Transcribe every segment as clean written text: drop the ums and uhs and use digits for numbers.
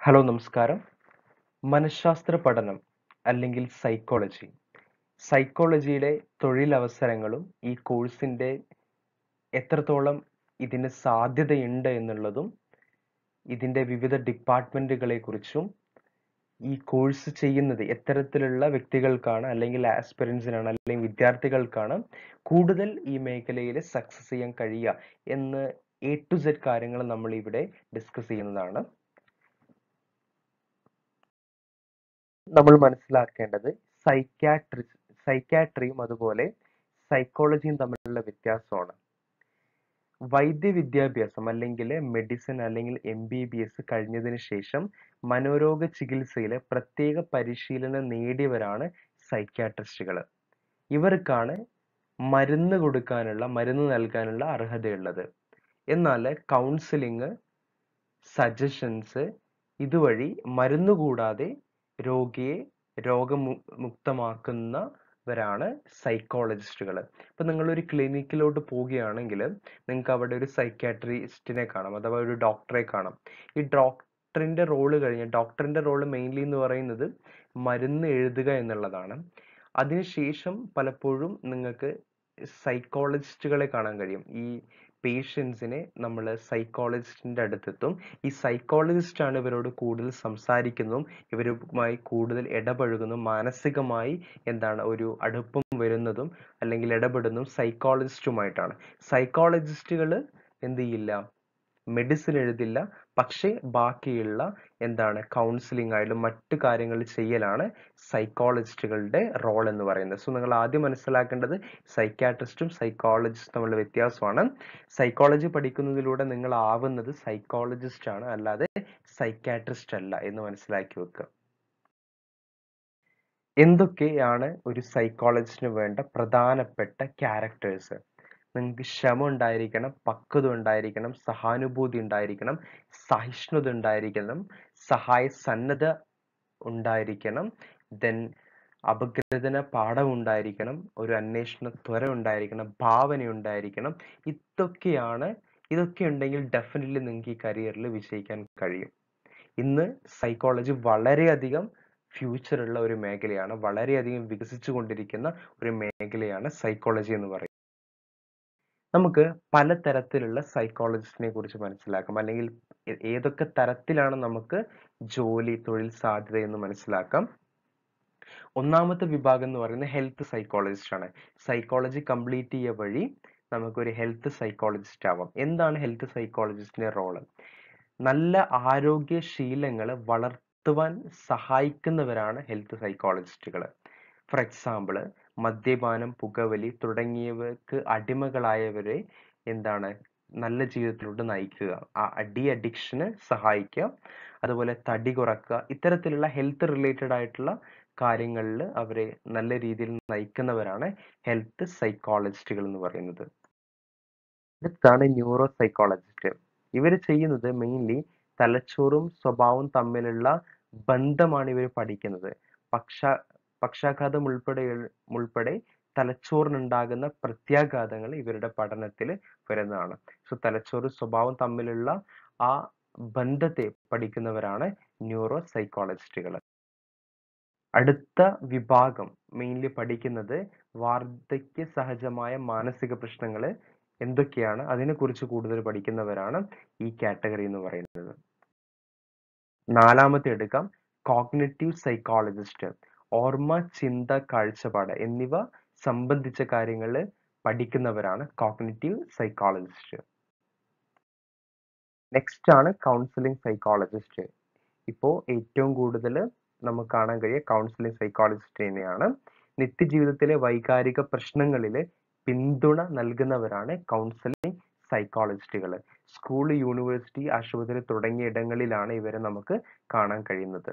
Hello നമസ്കാരം. മനഃശാസ്ത്ര പഠനം അല്ലെങ്കിൽ സൈക്കോളജിയുടെ തൊഴിലവസരങ്ങളും ഈ കോഴ്സിന്റെ എത്രത്തോളം ഇതിന് സാധ്യതയുണ്ട് എന്നുള്ളതും ഇതിന്റെ വിവിധ ഡിപ്പാർട്ട്മെന്റുകളെ കുറിച്ചും ഈ കോഴ്സ് ചെയ്യുന്നത് എത്തരത്തിലുള്ള വ്യക്തികൾക്കാണ് അല്ലെങ്കിൽ ആസ്പിറൻസിനാണ് അല്ലെങ്കിൽ വിദ്യാർത്ഥികൾക്കാണ് കൂടുതൽ ഈ മേഖലയിൽ സക്സസ് ചെയ്യാൻ കഴിയുക എന്ന് എ ടു സെഡ് കാര്യങ്ങൾ നമ്മൾ ഇവിടെ ഡിസ്കസ് ചെയ്യുന്നതാണ്. നമ്മൾ മനസ്സിലാക്കേണ്ടത് സൈക്യാട്രിയും അതുപോലെ സൈക്കോളജിയും തമ്മിലുള്ള വ്യത്യാസമാണ്. വൈദ്യ വിദ്യാഭ്യാസം അല്ലെങ്കിൽ മെഡിസിൻ അല്ലെങ്കിൽ MBBS കഴിഞ്ഞതിന് ശേഷം മനോരോഗ ചികിത്സയിൽ പ്രത്യേക പരിശീലനം നേടിയവരാണ് സൈക്യാട്രിസ്റ്റുകൾ. ഇവർക്കാണ് മരുന്ന് നൽകാനുള്ള അർഹതയുള്ളത്. എന്നാൽ കൗൺസിലിംഗ്, സജഷൻസ് ഇതുവഴി മരുന്ന് കൂടാതെ രോഗിയെ രോഗമുക്തമാക്കുന്നവരാണ് സൈക്കോളജിസ്റ്റുകൾ. ഇപ്പൊ നിങ്ങളൊരു ക്ലിനിക്കിലോട്ട് പോവുകയാണെങ്കിൽ നിങ്ങൾക്ക് അവിടെ ഒരു സൈക്യാട്രിസ്റ്റിനെ കാണാം, അഥവാ ഒരു ഡോക്ടറെ കാണാം. ഈ ഡോക്ടറിന്റെ റോള് മെയിൻലി എന്ന് പറയുന്നത് മരുന്ന് എഴുതുക എന്നുള്ളതാണ്. അതിനുശേഷം പലപ്പോഴും നിങ്ങൾക്ക് സൈക്കോളജിസ്റ്റുകളെ കാണാൻ കഴിയും. ഈ പേഷ്യൻസിനെ നമ്മൾ സൈക്കോളജിസ്റ്റിന്റെ അടുത്തെത്തും. ഈ സൈക്കോളജിസ്റ്റ് ആണ് ഇവരോട് കൂടുതൽ സംസാരിക്കുന്നതും ഇവരുമായി കൂടുതൽ ഇടപഴകുന്നതും മാനസികമായി ഒരു അടുപ്പം വരുന്നതും അല്ലെങ്കിൽ ഇടപെടുന്നതും സൈക്കോളജിസ്റ്റുമായിട്ടാണ്. സൈക്കോളജിസ്റ്റുകൾ എന്ത് ചെയ്യില്ല, മെഡിസിൻ എഴുതില്ല, പക്ഷേ ബാക്കിയുള്ള കൗൺസിലിംഗ് ആയാലും മറ്റു കാര്യങ്ങൾ ചെയ്യലാണ് സൈക്കോളജിസ്റ്റുകളുടെ റോൾ എന്ന് പറയുന്നത്. സോ നിങ്ങൾ ആദ്യം മനസ്സിലാക്കേണ്ടത് സൈക്യാട്രിസ്റ്റും സൈക്കോളജിസ്റ്റും തമ്മിലുള്ള വ്യത്യാസമാണ്. സൈക്കോളജി പഠിക്കുന്നതിലൂടെ നിങ്ങൾ ആവുന്നത് സൈക്കോളജിസ്റ്റ് ആണ്, അല്ലാതെ സൈക്യാട്രിസ്റ്റ് അല്ല എന്ന് മനസ്സിലാക്കി വെക്കുക. എന്തൊക്കെയാണ് ഒരു സൈക്കോളജിസ്റ്റിന് വേണ്ട പ്രധാനപ്പെട്ട ക്യാരക്ടേഴ്സ്? നിങ്ങൾക്ക് ക്ഷമ ഉണ്ടായിരിക്കണം, പക്വത ഉണ്ടായിരിക്കണം, സഹാനുഭൂതി ഉണ്ടായിരിക്കണം, സഹിഷ്ണുത ഉണ്ടായിരിക്കണം, സഹായ സന്നദ്ധ ഉണ്ടായിരിക്കണം, ദെൻ അപഗ്രഥന പാഠം ഉണ്ടായിരിക്കണം, ഒരു അന്വേഷണ ത്വര ഉണ്ടായിരിക്കണം, ഭാവന ഉണ്ടായിരിക്കണം. ഇതൊക്കെ ഉണ്ടെങ്കിൽ ഡെഫിനറ്റ്ലി നിങ്ങൾക്ക് ഈ കരിയറിൽ വിജയിക്കാൻ കഴിയും. ഇന്ന് സൈക്കോളജി വളരെയധികം ഫ്യൂച്ചർ ഉള്ള ഒരു മേഖലയാണ്, വളരെയധികം വികസിച്ചു കൊണ്ടിരിക്കുന്ന ഒരു മേഖലയാണ് സൈക്കോളജി എന്ന് പറയുന്നത്. നമുക്ക് പലതരത്തിലുള്ള സൈക്കോളജിസ്റ്റിനെ കുറിച്ച് മനസ്സിലാക്കാം, അല്ലെങ്കിൽ ഏതൊക്കെ തരത്തിലാണ് നമുക്ക് തൊഴിൽ സാധ്യത എന്ന് മനസ്സിലാക്കാം. ഒന്നാമത്തെ വിഭാഗം എന്ന് പറയുന്നത് ഹെൽത്ത് സൈക്കോളജിസ്റ്റ് ആണ്. സൈക്കോളജി കംപ്ലീറ്റ് ചെയ്യുക വഴി നമുക്കൊരു ഹെൽത്ത് സൈക്കോളജിസ്റ്റ് ആവാം. എന്താണ് ഹെൽത്ത് സൈക്കോളജിസ്റ്റിന്റെ റോള്? നല്ല ആരോഗ്യശീലങ്ങൾ വളർത്തുവാൻ സഹായിക്കുന്നവരാണ് ഹെൽത്ത് സൈക്കോളജിസ്റ്റുകൾ. ഫോർ എക്സാമ്പിൾ, മദ്യപാനം, പുകവലി തുടങ്ങിയവർക്ക് അടിമകളായവരെ നല്ല ജീവിതത്തിലോട്ട് നയിക്കുക, അഡിക്ഷന് സഹായിക്കുക, അതുപോലെ തടി കുറക്കുക, ഇത്തരത്തിലുള്ള ഹെൽത്ത് റിലേറ്റഡ് ആയിട്ടുള്ള കാര്യങ്ങളിൽ അവരെ നല്ല രീതിയിൽ നയിക്കുന്നവരാണ് ഹെൽത്ത് സൈക്കോളജിസ്റ്റുകൾ എന്ന് പറയുന്നത്. അടുത്താണ് ന്യൂറോ സൈക്കോളജിസ്റ്റ്. ഇവർ ചെയ്യുന്നത് മെയിൻലി തലച്ചോറും സ്വഭാവവും തമ്മിലുള്ള ബന്ധമാണ് ഇവർ പഠിക്കുന്നത്. പക്ഷാഘാതം ഉൾപ്പെടെ തലച്ചോറിനുണ്ടാകുന്ന പ്രത്യാഘാതങ്ങൾ ഇവരുടെ പഠനത്തിൽ വരുന്നതാണ്. സോ തലച്ചോറ് സ്വഭാവം തമ്മിലുള്ള ആ ബന്ധത്തെ പഠിക്കുന്നവരാണ് ന്യൂറോ സൈക്കോളജിസ്റ്റുകൾ. അടുത്ത വിഭാഗം മെയിൻലി പഠിക്കുന്നത് വാർദ്ധക്യ സഹജമായ മാനസിക പ്രശ്നങ്ങൾ എന്തൊക്കെയാണ് അതിനെക്കുറിച്ച് കൂടുതൽ പഠിക്കുന്നവരാണ് ഈ കാറ്റഗറി എന്ന് പറയുന്നത്. നാലാമത്തെ എടുക്കാം, കോഗ്നിറ്റീവ് സൈക്കോളജിസ്റ്റ്. ഓർമ്മ, ചിന്ത, കാഴ്ചപ്പാട് എന്നിവ സംബന്ധിച്ച കാര്യങ്ങൾ പഠിക്കുന്നവരാണ് കോഗ്നിറ്റീവ് സൈക്കോളജിസ്റ്റ്. നെക്സ്റ്റ് ആണ് കൗൺസിലിംഗ് സൈക്കോളജിസ്റ്റ്. ഇപ്പോൾ ഏറ്റവും കൂടുതൽ നമുക്ക് കാണാൻ കഴിയുക കൗൺസിലിംഗ് സൈക്കോളജിസ്റ്റിനെയാണ്. നിത്യജീവിതത്തിലെ വൈകാരിക പ്രശ്നങ്ങളിൽ പിന്തുണ നൽകുന്നവരാണ് കൗൺസിലിംഗ് സൈക്കോളജിസ്റ്റുകൾ. സ്കൂൾ, യൂണിവേഴ്സിറ്റി, ആശുപത്രി തുടങ്ങിയ ഇടങ്ങളിലാണ് ഇവരെ നമുക്ക് കാണാൻ കഴിയുന്നത്.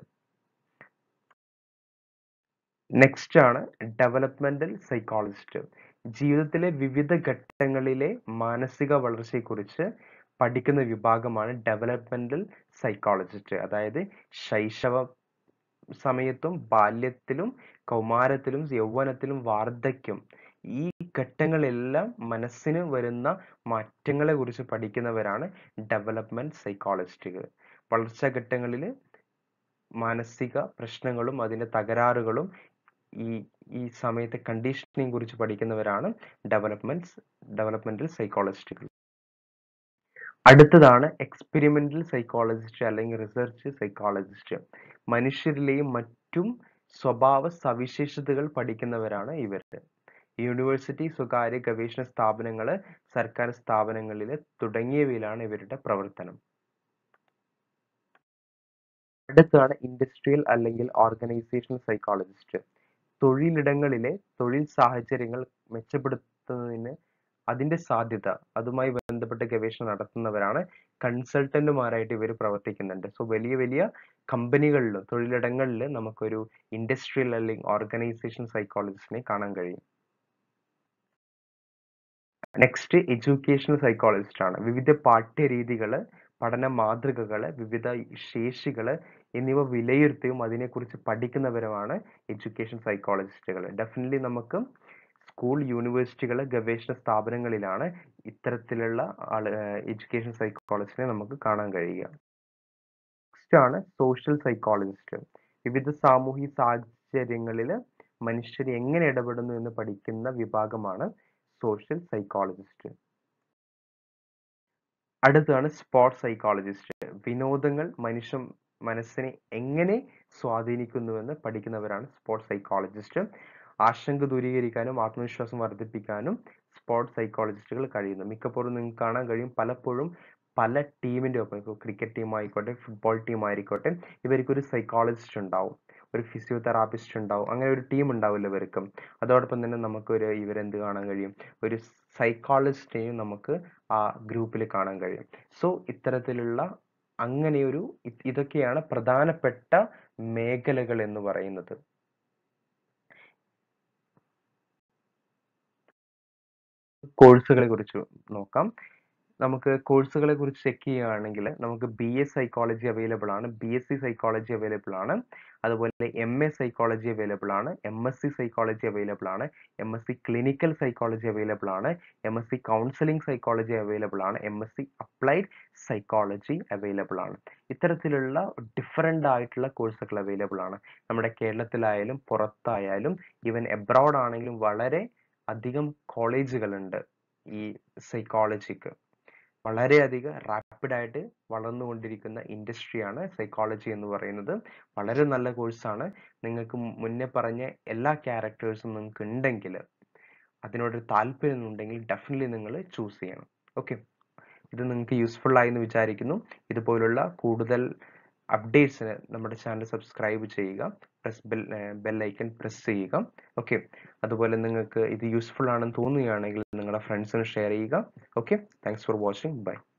നെക്സ്റ്റ് ആണ് ഡെവലപ്മെന്റൽ സൈക്കോളജിസ്റ്റ്. ജീവിതത്തിലെ വിവിധ ഘട്ടങ്ങളിലെ മാനസിക വളർച്ചയെക്കുറിച്ച് പഠിക്കുന്ന വിഭാഗമാണ് ഡെവലപ്മെന്റൽ സൈക്കോളജിസ്റ്റ്. അതായത് ശൈശവ സമയത്തും ബാല്യത്തിലും കൗമാരത്തിലും യൗവനത്തിലും വാർദ്ധക്യം, ഈ ഘട്ടങ്ങളെല്ലാം മനസ്സിന് വരുന്ന മാറ്റങ്ങളെ കുറിച്ച് പഠിക്കുന്നവരാണ് ഡെവലപ്മെന്റ് സൈക്കോളജിസ്റ്റുകൾ. വളർച്ചാ ഘട്ടങ്ങളിൽ മാനസിക പ്രശ്നങ്ങളും അതിന്റെ തകരാറുകളും ഈ ഈ സമയത്തെ കണ്ടീഷനിങ് കുറിച്ച് പഠിക്കുന്നവരാണ് ഡെവലപ്മെന്റൽ സൈക്കോളജിസ്റ്റുകൾ. അടുത്തതാണ് എക്സ്പെരിമെന്റൽ സൈക്കോളജിസ്റ്റ് അല്ലെങ്കിൽ റിസർച്ച് സൈക്കോളജിസ്റ്റ്. മനുഷ്യരിലെയും മറ്റും സ്വഭാവ സവിശേഷതകൾ പഠിക്കുന്നവരാണ് ഇവര്. യൂണിവേഴ്സിറ്റി, സ്വകാര്യ ഗവേഷണ സ്ഥാപനങ്ങള്, സർക്കാർ സ്ഥാപനങ്ങളില് തുടങ്ങിയവയിലാണ് ഇവരുടെ പ്രവർത്തനം. അടുത്താണ് ഇൻഡസ്ട്രിയൽ അല്ലെങ്കിൽ ഓർഗനൈസേഷണൽ സൈക്കോളജിസ്റ്റ്. തൊഴിലിടങ്ങളിലെ തൊഴിൽ സാഹചര്യങ്ങൾ മെച്ചപ്പെടുത്തുന്നതിന് അതിന്റെ സാധ്യത അതുമായി ബന്ധപ്പെട്ട് ഗവേഷണം നടത്തുന്നവരാണ്. കൺസൾട്ടന്റുമാരായിട്ട് ഇവർ പ്രവർത്തിക്കുന്നുണ്ട്. സോ വലിയ വലിയ കമ്പനികളിലും തൊഴിലിടങ്ങളിലും നമുക്കൊരു ഇൻഡസ്ട്രിയൽ അല്ലെങ്കിൽ ഓർഗനൈസേഷൻ സൈക്കോളജിസ്റ്റിനെ കാണാൻ കഴിയും. നെക്സ്റ്റ് എഡ്യൂക്കേഷണൽ സൈക്കോളജിസ്റ്റ് ആണ്. വിവിധ പാഠ്യരീതികള്, പഠന മാതൃകകള്, വിവിധ ശേഷികള് എന്നിവ വിലയിരുത്തുകയും അതിനെക്കുറിച്ച് പഠിക്കുന്നവരുമാണ് എഡ്യൂക്കേഷൻ സൈക്കോളജിസ്റ്റുകൾ. ഡെഫിനറ്റ്ലി നമുക്ക് സ്കൂൾ, യൂണിവേഴ്സിറ്റികൾ, ഗവേഷണ സ്ഥാപനങ്ങളിലാണ് ഇത്തരത്തിലുള്ള എഡ്യൂക്കേഷൻ സൈക്കോളജിസ്റ്റിനെ നമുക്ക് കാണാൻ കഴിയുക. നെക്സ്റ്റ് ആണ് സോഷ്യൽ സൈക്കോളജിസ്റ്റ്. വിവിധ സാമൂഹിക സാഹചര്യങ്ങളിൽ മനുഷ്യർ എങ്ങനെ ഇടപെടുന്നു എന്ന് പഠിക്കുന്ന വിഭാഗമാണ് സോഷ്യൽ സൈക്കോളജിസ്റ്റ്. അടുത്തതാണ് സ്പോർട്സ് സൈക്കോളജിസ്റ്റ്. വിനോദങ്ങൾ മനസ്സിനെ എങ്ങനെ സ്വാധീനിക്കുന്നുവെന്ന് പഠിക്കുന്നവരാണ് സ്പോർട്സ് സൈക്കോളജിസ്റ്റ്. ആശങ്ക ദൂരീകരിക്കാനും ആത്മവിശ്വാസം വർദ്ധിപ്പിക്കാനും സ്പോർട്സ് സൈക്കോളജിസ്റ്റുകൾ കഴിയുന്നു. മിക്കപ്പോഴും നിങ്ങൾക്ക് കാണാൻ കഴിയും, പലപ്പോഴും പല ടീമിന്റെ ഒപ്പം, ഇപ്പോൾ ക്രിക്കറ്റ് ടീം ആയിക്കോട്ടെ, ഫുട്ബോൾ ടീം ആയിക്കോട്ടെ, ഇവർക്കൊരു സൈക്കോളജിസ്റ്റ് ഉണ്ടാവും, ഒരു ഫിസിയോതെറാപ്പിസ്റ്റ് ഉണ്ടാവും, അങ്ങനെ ഒരു ടീം ഉണ്ടാവില്ല ഇവർക്ക്. അതോടൊപ്പം തന്നെ നമുക്കൊരു ഇവരെന്ത് കാണാൻ കഴിയും, ഒരു സൈക്കോളജിസ്റ്റിനെയും നമുക്ക് ആ ഗ്രൂപ്പിൽ കാണാൻ കഴിയും. സോ ഇത്തരത്തിലുള്ള അങ്ങനെയൊരു ഇതൊക്കെയാണ് പ്രധാനപ്പെട്ട മേഖലകൾ എന്ന് പറയുന്നത്. കോഴ്സുകളെ കുറിച്ച് നോക്കാം. നമുക്ക് കോഴ്സുകളെ കുറിച്ച് ചെക്ക് ചെയ്യുകയാണെങ്കിൽ നമുക്ക് BA സൈക്കോളജി അവൈലബിൾ ആണ്, BSc സൈക്കോളജി അവൈലബിൾ ആണ്, അതുപോലെ MA സൈക്കോളജി അവൈലബിൾ ആണ്, MSc സൈക്കോളജി അവൈലബിൾ ആണ്, MSc ക്ലിനിക്കൽ സൈക്കോളജി അവൈലബിൾ ആണ്, MSc കൗൺസിലിംഗ് സൈക്കോളജി അവൈലബിൾ ആണ്, MSc അപ്ലൈഡ് സൈക്കോളജി അവൈലബിൾ ആണ്. ഇത്തരത്തിലുള്ള ഡിഫറെൻ്റ് ആയിട്ടുള്ള കോഴ്സുകൾ അവൈലബിൾ ആണ്. നമ്മുടെ കേരളത്തിലായാലും പുറത്തായാലും ഈവൻ എബ്രോഡ് ആണെങ്കിലും വളരെ അധികം കോളേജുകളുണ്ട് ഈ സൈക്കോളജിക്ക്. വളരെയധികം റാപ്പിഡായിട്ട് വളർന്നുകൊണ്ടിരിക്കുന്ന ഇൻഡസ്ട്രിയാണ് സൈക്കോളജി എന്ന് പറയുന്നത്. വളരെ നല്ല കോഴ്സാണ്. നിങ്ങൾക്ക് മുന്നേ പറഞ്ഞ എല്ലാ ക്യാരക്ടേഴ്സും നിങ്ങൾക്ക് ഉണ്ടെങ്കിൽ, അതിനോട് താല്പര്യം ഉണ്ടെങ്കിൽ ഡെഫിനറ്റ്ലി നിങ്ങൾ ചൂസ് ചെയ്യണം. ഓക്കെ, ഇത് നിങ്ങൾക്ക് യൂസ്ഫുൾ ആയി എന്ന് വിചാരിക്കുന്നു. ഇതുപോലുള്ള കൂടുതൽ അപ്ഡേറ്റ്സിന് നമ്മുടെ ചാനൽ സബ്സ്ക്രൈബ് ചെയ്യുക, ബെൽ ഐക്കൺ പ്രസ് ചെയ്യുക. ഓക്കെ, അതുപോലെ നിങ്ങൾക്ക് ഇത് യൂസ്ഫുൾ ആണെന്ന് തോന്നുകയാണെങ്കിൽ നിങ്ങളുടെ ഫ്രണ്ട്സിന് ഷെയർ ചെയ്യുക. Okay, thanks for watching. By.